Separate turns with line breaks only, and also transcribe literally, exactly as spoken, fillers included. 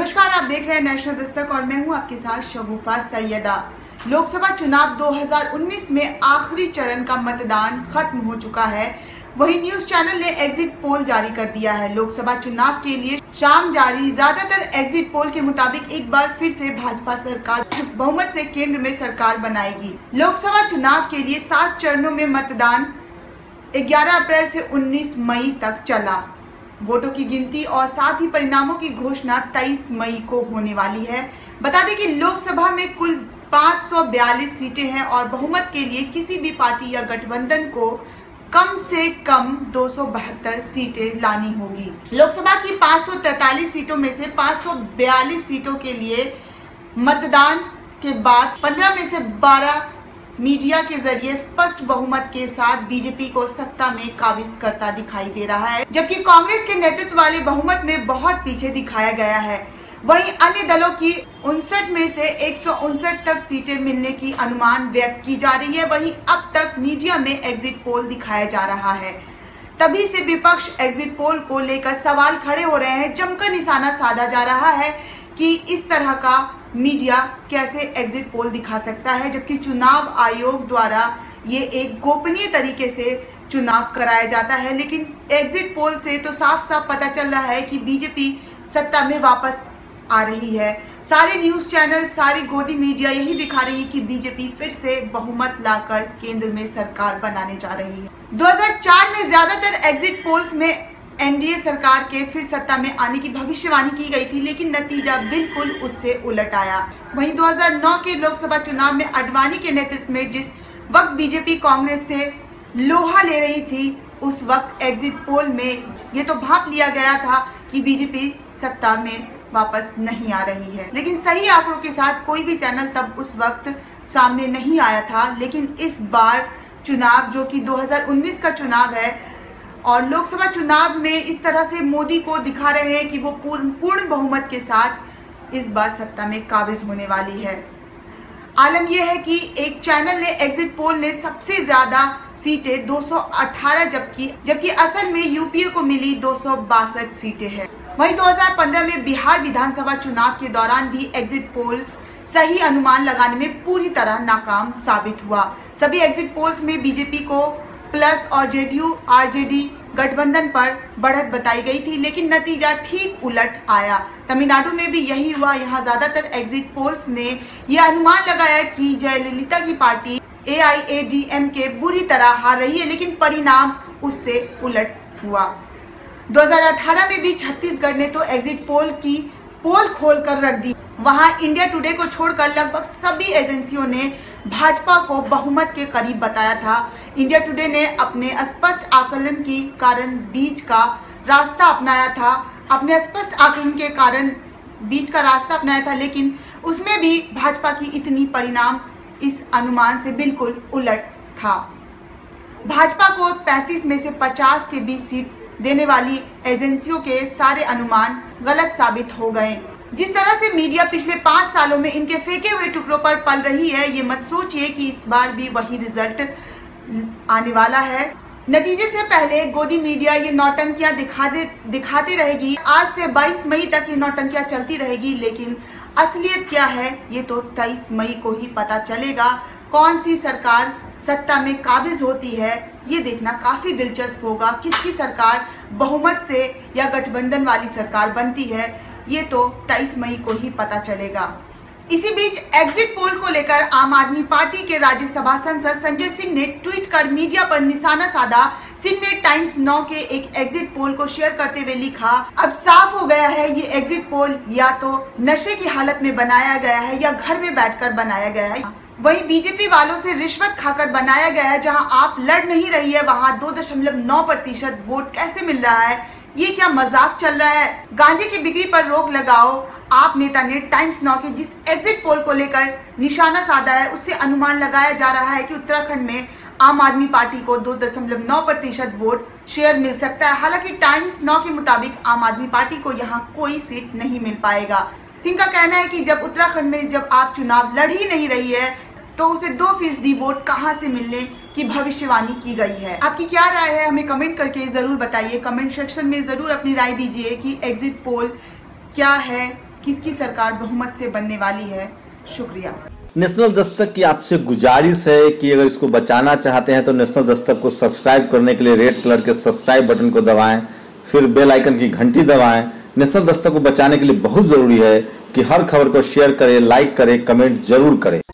नमस्कार, आप देख रहे हैं नेशनल दस्तक और मैं हूं आपके साथ शगुफा सैयदा। लोकसभा चुनाव दो हज़ार उन्नीस में आखिरी चरण का मतदान खत्म हो चुका है। वहीं न्यूज चैनल ने एग्जिट पोल जारी कर दिया है। लोकसभा चुनाव के लिए शाम जारी ज्यादातर एग्जिट पोल के मुताबिक एक बार फिर से भाजपा सरकार बहुमत से केंद्र में सरकार बनाएगी। लोकसभा चुनाव के लिए सात चरणों में मतदान ग्यारह अप्रैल से उन्नीस मई तक चला। वोटों की गिनती और साथ ही परिणामों की घोषणा तेईस मई को होने वाली है। बता दें कि लोकसभा में कुल पाँच सौ बयालीस सीटें हैं और बहुमत के लिए किसी भी पार्टी या गठबंधन को कम से कम दो सौ बहत्तर सीटें लानी होगी। लोकसभा की पाँच सौ तैंतालीस सीटों में से पाँच सौ बयालीस सीटों के लिए मतदान के बाद पंद्रह में से बारह मीडिया के जरिए स्पष्ट बहुमत के साथ बीजेपी को सत्ता में काबिज करता दिखाई दे रहा है, जबकि कांग्रेस के नेतृत्व वाले बहुमत में बहुत पीछे दिखाया गया है। वहीं अन्य दलों की उनसठ में से एक सौ उनसठ तक सीटें मिलने की अनुमान व्यक्त की जा रही है। वहीं अब तक मीडिया में एग्जिट पोल दिखाया जा रहा है। तभी से विपक्ष एग्जिट पोल को लेकर सवाल खड़े हो रहे हैं। जमकर निशाना साधा जा रहा है कि इस तरह का मीडिया कैसे एग्जिट पोल दिखा सकता है, जबकि चुनाव आयोग द्वारा ये एक गोपनीय तरीके से चुनाव कराया जाता है। लेकिन एग्जिट पोल से तो साफ साफ पता चल रहा है कि बीजेपी सत्ता में वापस आ रही है। सारे न्यूज चैनल, सारी गोदी मीडिया यही दिखा रही है कि बीजेपी फिर से बहुमत लाकर केंद्र में सरकार बनाने जा रही है। दो हज़ार चार में ज्यादातर एग्जिट पोल्स में एनडीए सरकार के फिर सत्ता में आने की भविष्यवाणी की गई थी, लेकिन नतीजा बिल्कुल उससे उलट आया। वहीं दो हज़ार नौ के लोकसभा चुनाव में आडवाणी के नेतृत्व में जिस वक्त बीजेपी कांग्रेस से लोहा ले रही थी, उस वक्त एग्जिट पोल में ये तो भांप लिया गया था कि बीजेपी सत्ता में वापस नहीं आ रही है। लेकिन सही आंकड़ों के साथ कोई भी चैनल तब उस वक्त सामने नहीं आया था। लेकिन इस बार चुनाव, जो कि दो हज़ार उन्नीस का चुनाव है और लोकसभा चुनाव में इस तरह से मोदी को दिखा रहे हैं कि वो पूर्ण पूर्ण बहुमत के साथ इस बार सत्ता में काबिज होने वाली है। आलम यह है कि एक चैनल ने एग्जिट पोल ने सबसे ज्यादा सीटें दो सौ अठारह जबकि जबकि असल में यूपीए को मिली दो सौ बासठ सीटें हैं। वहीं दो हज़ार पंद्रह में बिहार विधानसभा चुनाव के दौरान भी एग्जिट पोल सही अनुमान लगाने में पूरी तरह नाकाम साबित हुआ। सभी एग्जिट पोल्स में बीजेपी को प्लस और जेडीयू आरजेडी गठबंधन पर बढ़त बताई गई थी, लेकिन नतीजा ठीक उलट आया। तमिलनाडु में भी यही हुआ। यहाँ ज्यादातर एग्जिट पोल्स ने यह अनुमान लगाया कि जयललिता की party A I A D M K बुरी तरह हार रही है, लेकिन परिणाम उससे उलट हुआ। दो हज़ार अठारह में भी छत्तीसगढ़ ने तो एग्जिट पोल की पोल खोल कर रख दी। वहां इंडिया टुडे को छोड़कर लगभग सभी एजेंसियों ने भाजपा को बहुमत के करीब बताया था। इंडिया टुडे ने अपने स्पष्ट आकलन के कारण बीच का रास्ता अपनाया था अपने स्पष्ट आकलन के कारण बीच का रास्ता अपनाया था लेकिन उसमें भी भाजपा की इतनी परिणाम इस अनुमान से बिल्कुल उलट था। भाजपा को पैंतीस में से पचास के बीच सीट देने वाली एजेंसियों के सारे अनुमान गलत साबित हो गए। जिस तरह से मीडिया पिछले पाँच सालों में इनके फेंके हुए टुकड़ों पर पल रही है, ये मत सोचिए कि इस बार भी वही रिजल्ट आने वाला है। नतीजे से पहले गोदी मीडिया ये नौटंकियां दिखा दे दिखाती रहेगी। आज से बाईस मई तक ये नौटंकियां चलती रहेगी, लेकिन असलियत क्या है ये तो तेईस मई को ही पता चलेगा। कौन सी सरकार सत्ता में काबिज होती है ये देखना काफी दिलचस्प होगा। किसकी सरकार बहुमत से या गठबंधन वाली सरकार बनती है ये तो तेईस मई को ही पता चलेगा। इसी बीच एग्जिट पोल को लेकर आम आदमी पार्टी के राज्यसभा सांसद संजय सिंह ने ट्वीट कर मीडिया पर निशाना साधा। सिंह ने टाइम्स नौ के एक एग्जिट पोल को शेयर करते हुए लिखा, अब साफ हो गया है ये एग्जिट पोल या तो नशे की हालत में बनाया गया है या घर में बैठकर बनाया गया है। वहीं बीजेपी वालों से रिश्वत खाकर बनाया गया है। जहां आप लड़ नहीं रही है वहां दो दशमलव नौ प्रतिशत वोट कैसे मिल रहा है? ये क्या मजाक चल रहा है? गांजे की बिक्री पर रोक लगाओ। आप नेता ने टाइम्स नौ के जिस एग्जिट पोल को लेकर निशाना साधा है उससे अनुमान लगाया जा रहा है कि उत्तराखंड में आम आदमी पार्टी को दो दशमलव नौ प्रतिशत वोट शेयर मिल सकता है। हालांकि टाइम्स नौ के मुताबिक आम आदमी पार्टी को यहाँ कोई सीट नहीं मिल पाएगा। सिंह का कहना है कि जब उत्तराखंड में जब आप चुनाव लड़ ही नहीं रही है तो उसे दो फीसदी वोट कहां से मिलने की भविष्यवाणी की गई है। आपकी क्या राय है हमें कमेंट करके जरूर बताइए। कमेंट सेक्शन में जरूर अपनी राय दीजिए कि एग्जिट पोल क्या है, किसकी सरकार बहुमत से बनने वाली है। शुक्रिया।
नेशनल दस्तक की आपसे गुजारिश है कि अगर इसको बचाना चाहते हैं तो नेशनल दस्तक को सब्सक्राइब करने के लिए रेड कलर के सब्सक्राइब बटन को दबाएं, फिर बेल आइकन की घंटी दबाएं। नेशनल दस्तक को बचाने के लिए बहुत जरूरी है कि हर खबर को शेयर करें, लाइक करें, कमेंट जरूर करें।